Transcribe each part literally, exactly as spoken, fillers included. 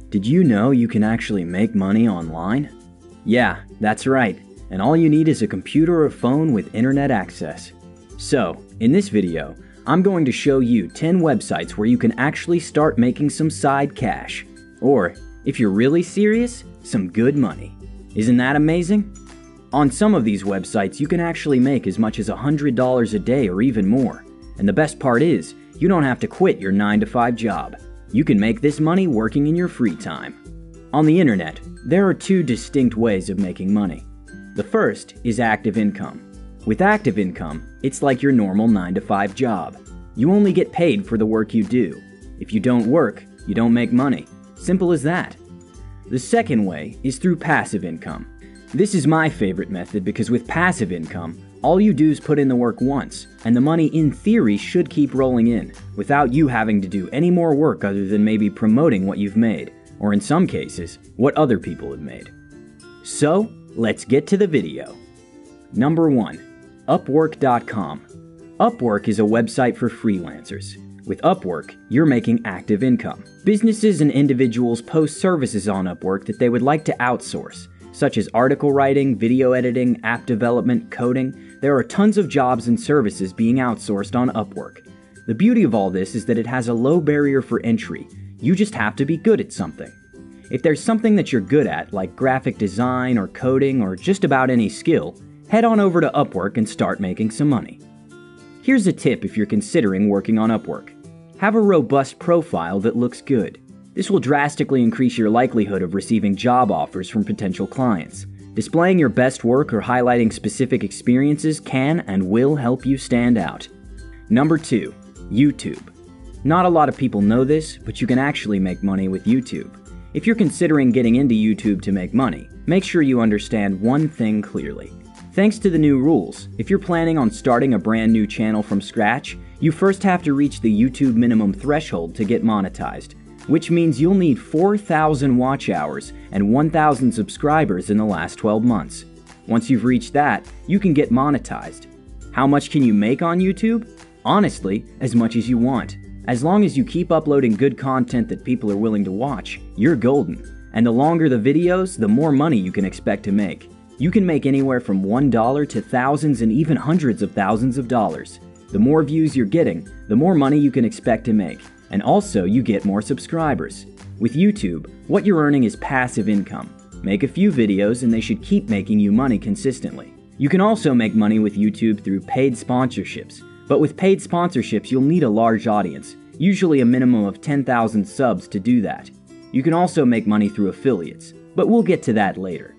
Did you know you can actually make money online? Yeah, that's right, and all you need is a computer or phone with internet access. So, in this video, I'm going to show you ten websites where you can actually start making some side cash. Or, if you're really serious, some good money. Isn't that amazing? On some of these websites, you can actually make as much as one hundred dollars a day or even more. And the best part is, you don't have to quit your nine to five job. You can make this money working in your free time. On the internet, there are two distinct ways of making money. The first is active income. With active income, it's like your normal nine to five job. You only get paid for the work you do. If you don't work, you don't make money. Simple as that. The second way is through passive income. This is my favorite method because with passive income, all you do is put in the work once, and the money in theory should keep rolling in, without you having to do any more work other than maybe promoting what you've made, or in some cases, what other people have made. So, let's get to the video. Number one. Upwork dot com. Upwork is a website for freelancers. With Upwork, you're making active income. Businesses and individuals post services on Upwork that they would like to outsource, such as article writing, video editing, app development, coding. There are tons of jobs and services being outsourced on Upwork. The beauty of all this is that it has a low barrier for entry. You just have to be good at something. If there's something that you're good at, like graphic design or coding or just about any skill, head on over to Upwork and start making some money. Here's a tip if you're considering working on Upwork. Have a robust profile that looks good. This will drastically increase your likelihood of receiving job offers from potential clients. Displaying your best work or highlighting specific experiences can and will help you stand out. Number two. YouTube. Not a lot of people know this, but you can actually make money with YouTube. If you're considering getting into YouTube to make money, make sure you understand one thing clearly. Thanks to the new rules, if you're planning on starting a brand new channel from scratch, you first have to reach the YouTube minimum threshold to get monetized, which means you'll need four thousand watch hours and one thousand subscribers in the last twelve months. Once you've reached that, you can get monetized. How much can you make on YouTube? Honestly, as much as you want. As long as you keep uploading good content that people are willing to watch, you're golden. And the longer the videos, the more money you can expect to make. You can make anywhere from one dollar to thousands and even hundreds of thousands of dollars. The more views you're getting, the more money you can expect to make. And also, you get more subscribers. With YouTube, what you're earning is passive income. Make a few videos and they should keep making you money consistently. You can also make money with YouTube through paid sponsorships. But with paid sponsorships, you'll need a large audience, usually a minimum of ten thousand subs to do that. You can also make money through affiliates, but we'll get to that later.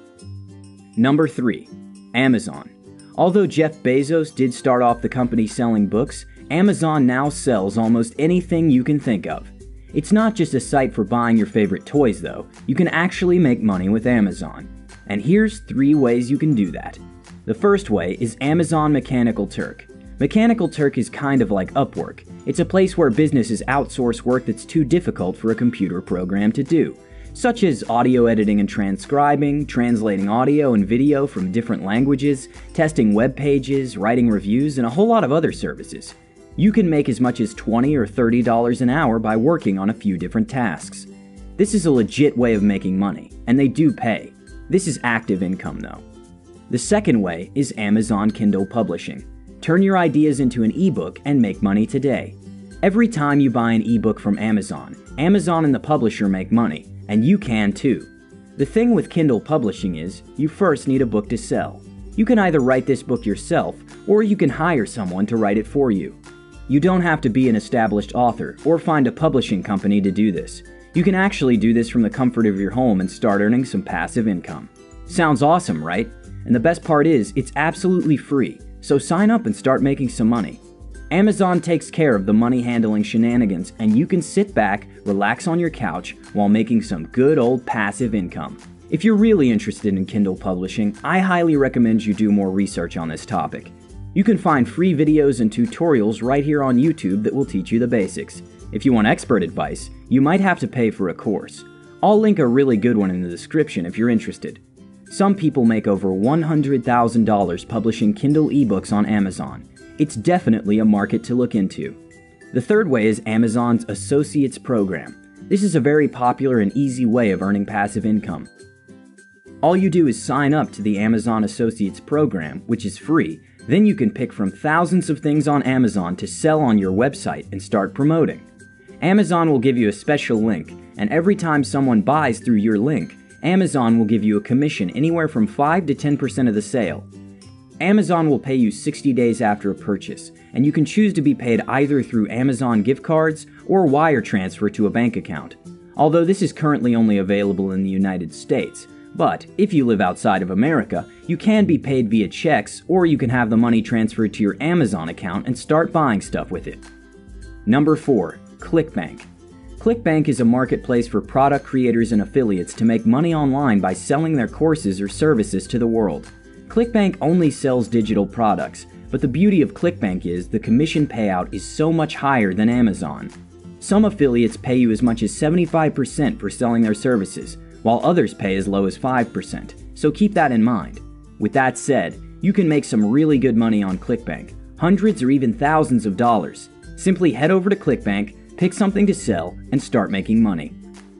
Number three. Amazon. Although Jeff Bezos did start off the company selling books, Amazon now sells almost anything you can think of. It's not just a site for buying your favorite toys though, you can actually make money with Amazon. And here's three ways you can do that. The first way is Amazon Mechanical Turk. Mechanical Turk is kind of like Upwork. It's a place where businesses outsource work that's too difficult for a computer program to do, such as audio editing and transcribing, translating audio and video from different languages, testing web pages, writing reviews, and a whole lot of other services. You can make as much as twenty or thirty dollars an hour by working on a few different tasks. This is a legit way of making money, and they do pay. This is active income though. The second way is Amazon Kindle Publishing. Turn your ideas into an ebook and make money today. Every time you buy an ebook from Amazon, Amazon and the publisher make money, and you can too. The thing with Kindle Publishing is, you first need a book to sell. You can either write this book yourself, or you can hire someone to write it for you. You don't have to be an established author or find a publishing company to do this. You can actually do this from the comfort of your home and start earning some passive income. Sounds awesome, right? And the best part is, it's absolutely free, so sign up and start making some money. Amazon takes care of the money handling shenanigans, and you can sit back, relax on your couch, while making some good old passive income. If you're really interested in Kindle publishing, I highly recommend you do more research on this topic. You can find free videos and tutorials right here on YouTube that will teach you the basics. If you want expert advice, you might have to pay for a course. I'll link a really good one in the description if you're interested. Some people make over one hundred thousand dollars publishing Kindle ebooks on Amazon. It's definitely a market to look into. The third way is Amazon's Associates Program. This is a very popular and easy way of earning passive income. All you do is sign up to the Amazon Associates program, which is free. Then you can pick from thousands of things on Amazon to sell on your website and start promoting. Amazon will give you a special link, and every time someone buys through your link, Amazon will give you a commission anywhere from five to ten percent of the sale. Amazon will pay you sixty days after a purchase, and you can choose to be paid either through Amazon gift cards or wire transfer to a bank account. Although this is currently only available in the United States, but if you live outside of America, you can be paid via checks, or you can have the money transferred to your Amazon account and start buying stuff with it. Number four. Clickbank. Clickbank is a marketplace for product creators and affiliates to make money online by selling their courses or services to the world. Clickbank only sells digital products, but the beauty of Clickbank is the commission payout is so much higher than Amazon. Some affiliates pay you as much as seventy-five percent for selling their services, while others pay as low as five percent, so keep that in mind. With that said, you can make some really good money on Clickbank, hundreds or even thousands of dollars. Simply head over to Clickbank, pick something to sell, and start making money.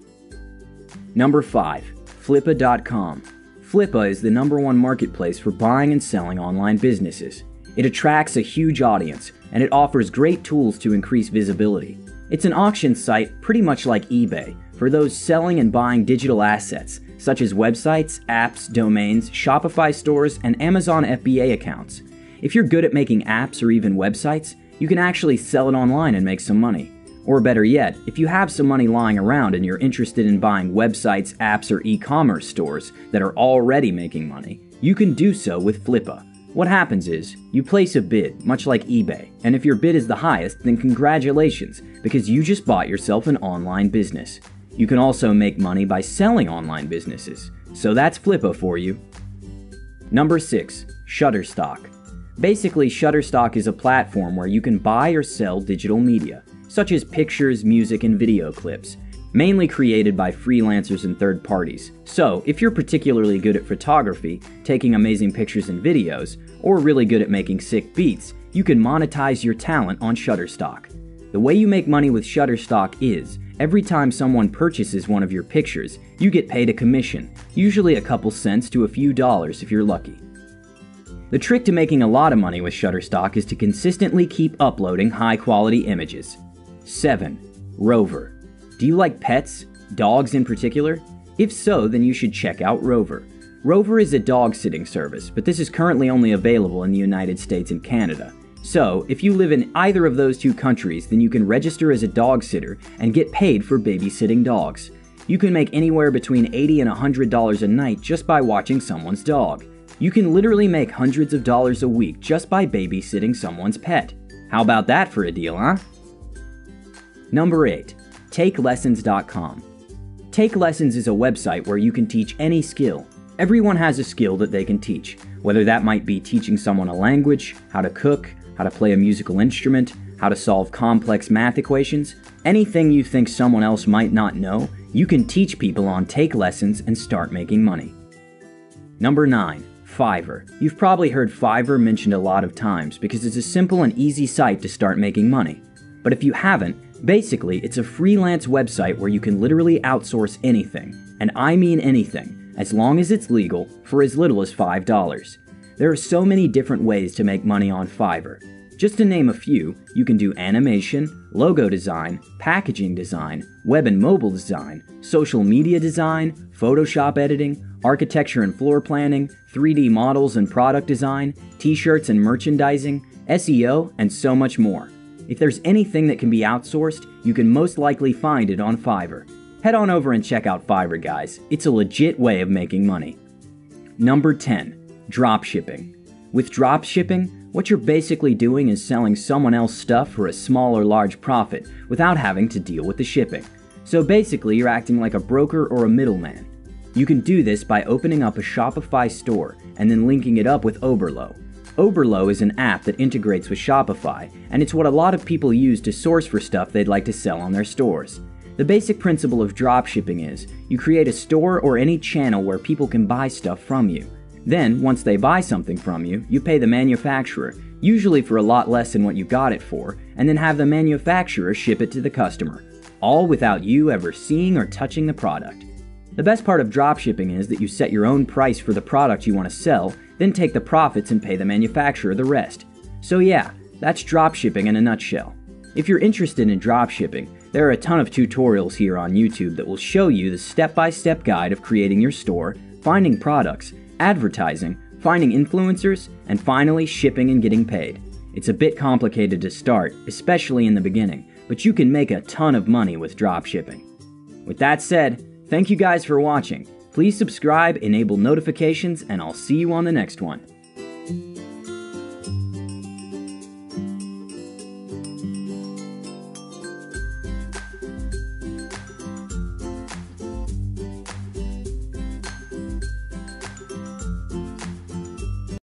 Number five. Flippa dot com. Flippa is the number one marketplace for buying and selling online businesses. It attracts a huge audience, and it offers great tools to increase visibility. It's an auction site pretty much like eBay, for those selling and buying digital assets, such as websites, apps, domains, Shopify stores, and Amazon F B A accounts. If you're good at making apps or even websites, you can actually sell it online and make some money. Or better yet, if you have some money lying around and you're interested in buying websites, apps, or e-commerce stores that are already making money, you can do so with Flippa. What happens is, you place a bid, much like eBay, and if your bid is the highest, then congratulations, because you just bought yourself an online business. You can also make money by selling online businesses, so that's Flippa for you. Number six. Shutterstock. Basically, Shutterstock is a platform where you can buy or sell digital media, such as pictures, music, and video clips, mainly created by freelancers and third parties. So, if you're particularly good at photography, taking amazing pictures and videos, or really good at making sick beats, you can monetize your talent on Shutterstock. The way you make money with Shutterstock is, every time someone purchases one of your pictures, you get paid a commission, usually a couple cents to a few dollars if you're lucky. The trick to making a lot of money with Shutterstock is to consistently keep uploading high-quality images. seven. Rover. Do you like pets? Dogs in particular? If so, then you should check out Rover. Rover is a dog-sitting service, but this is currently only available in the United States and Canada. So, if you live in either of those two countries, then you can register as a dog sitter and get paid for babysitting dogs. You can make anywhere between eighty dollars and one hundred dollars a night just by watching someone's dog. You can literally make hundreds of dollars a week just by babysitting someone's pet. How about that for a deal, huh? Number eight. Takelessons dot com. Takelessons is a website where you can teach any skill. Everyone has a skill that they can teach, whether that might be teaching someone a language, how to cook, how to play a musical instrument, how to solve complex math equations. Anything you think someone else might not know, you can teach people on Takelessons and start making money. Number nine. Fiverr. You've probably heard Fiverr mentioned a lot of times because it's a simple and easy site to start making money. But if you haven't, basically it's a freelance website where you can literally outsource anything, and I mean anything, as long as it's legal, for as little as five dollars. There are so many different ways to make money on Fiverr. Just to name a few, you can do animation, logo design, packaging design, web and mobile design, social media design, Photoshop editing, architecture and floor planning, three D models and product design, t-shirts and merchandising, S E O, and so much more. If there's anything that can be outsourced, you can most likely find it on Fiverr. Head on over and check out Fiverr, guys. It's a legit way of making money. Number ten. Dropshipping. With dropshipping, what you're basically doing is selling someone else's stuff for a small or large profit without having to deal with the shipping. So basically, you're acting like a broker or a middleman. You can do this by opening up a Shopify store and then linking it up with Oberlo. Oberlo is an app that integrates with Shopify, and it's what a lot of people use to source for stuff they'd like to sell on their stores. The basic principle of dropshipping is, you create a store or any channel where people can buy stuff from you. Then, once they buy something from you, you pay the manufacturer, usually for a lot less than what you got it for, and then have the manufacturer ship it to the customer. all without you ever seeing or touching the product. The best part of dropshipping is that you set your own price for the product you want to sell, then take the profits and pay the manufacturer the rest. So yeah, that's dropshipping in a nutshell. If you're interested in dropshipping, there are a ton of tutorials here on YouTube that will show you the step-by-step guide of creating your store, finding products, advertising, finding influencers, and finally shipping and getting paid. It's a bit complicated to start, especially in the beginning, but you can make a ton of money with dropshipping. With that said, thank you guys for watching. Please subscribe, enable notifications, and I'll see you on the next one.